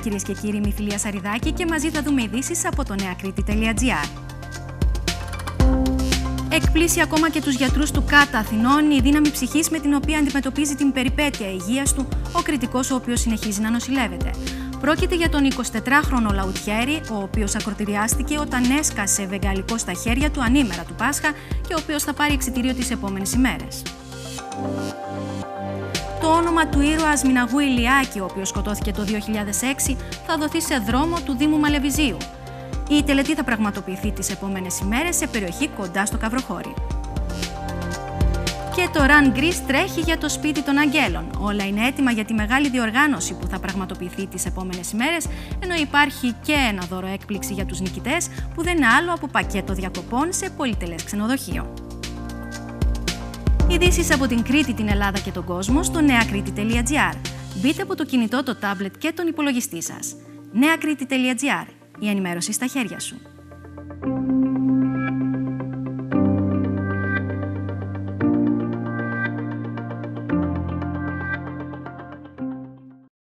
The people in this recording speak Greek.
κυρίες και κύριοι, είμαι η Φιλία Σαριδάκη και μαζί θα δούμε ειδήσεις από το neakriti.gr. Εκπλήσει ακόμα και τους γιατρούς του ΚΑΤΑ Αθηνών η δύναμη ψυχής με την οποία αντιμετωπίζει την περιπέτεια υγείας του ο κριτικός, ο οποίος συνεχίζει να νοσηλεύεται. Πρόκειται για τον 24χρονο Λαουτιέρη, ο οποίος ακροτηριάστηκε όταν έσκασε βεγγαλικό στα χέρια του ανήμερα του Πάσχα και ο οποίος θα πάρει εξιτήριο τις επόμενες ημέρες. Το όνομα του ήρωα Ασμιναγού Ηλιάκη, ο οποίος σκοτώθηκε το 2006, θα δοθεί σε δρόμο του Δήμου Μαλεβιζίου. Η τελετή θα πραγματοποιηθεί τις επόμενες ημέρες σε περιοχή κοντά στο Καυροχώρι. Και το Run Greece τρέχει για το σπίτι των Αγγέλων. Όλα είναι έτοιμα για τη μεγάλη διοργάνωση που θα πραγματοποιηθεί τις επόμενες ημέρες, ενώ υπάρχει και ένα δώρο έκπληξη για τους νικητές, που δεν είναι άλλο από πακέτο διακοπών σε πολυτελές ξενοδοχείο. Ειδήσεις από την Κρήτη, την Ελλάδα και τον κόσμο στο neakriti.gr. Μπείτε από το κινητό, το τάμπλετ και τον υπολογιστή σας. neakriti.gr. Η ενημέρωση στα χέρια σου.